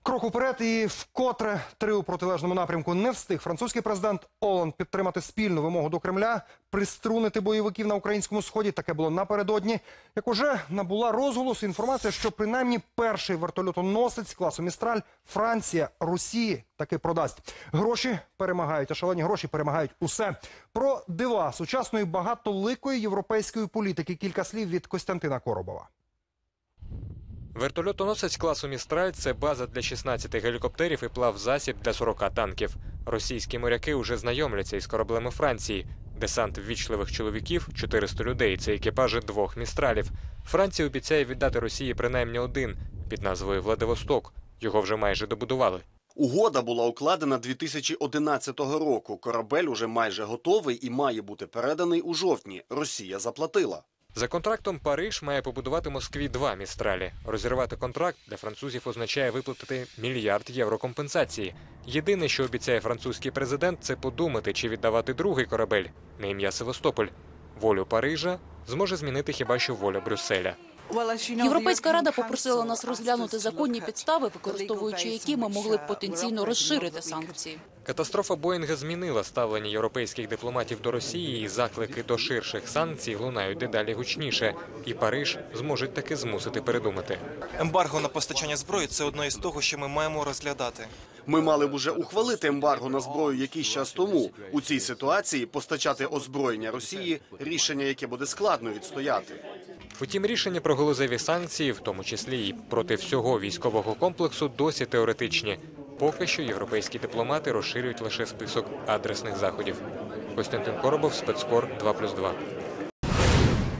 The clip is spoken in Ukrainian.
Крок уперед і вкотре три у протилежному напрямку. Не встиг французький президент Оланд підтримати спільну вимогу до Кремля приструнити бойовиків на українському сході. Таке було напередодні. Як уже набула розголосу інформація, що принаймні перший вертольотоносець класу «Містраль» Франція Росії таки продасть. Гроші перемагають, а шалені гроші перемагають усе. Про дива сучасної багатоликої європейської політики кілька слів від Костянтина Коробова. Вертольотоносець класу «Містраль» – це база для 16 гелікоптерів і плавзасіб для 40 танків. Російські моряки уже знайомляться із кораблеми Франції. Десант ввічливих чоловіків – 400 людей, це екіпажі 2 «Містралів». Франція обіцяє віддати Росії принаймні один під назвою «Владивосток». Його вже майже добудували. Угода була укладена 2011 року. Корабель уже майже готовий і має бути переданий у жовтні. Росія заплатила. За контрактом Париж має побудувати Москві 2 «Містралі». Розірвати контракт для французів означає виплатити $1 мільярд компенсації. Єдине, що обіцяє французький президент, це подумати, чи віддавати другий корабель на ім'я Севастополь. Волю Парижа зможе змінити хіба що воля Брюсселя. Європейська рада попросила нас розглянути законні підстави, використовуючи які ми могли б потенційно розширити санкції. Катастрофа Боїнга змінила ставлення європейських дипломатів до Росії, і заклики до ширших санкцій лунають дедалі гучніше. І Париж зможуть таки змусити передумати. Ембарго на постачання зброї – це одне із того, що ми маємо розглядати. Ми мали б уже ухвалити ембарго на зброю якийсь час тому. У цій ситуації постачати озброєння Росії – рішення, яке буде складно відстояти. Втім, рішення про галузеві санкції, в тому числі і проти всього військового комплексу, досі теоретичні. Поки що європейські дипломати розширюють лише список адресних заходів. Костянтин Коробов, Спецкор 2+2.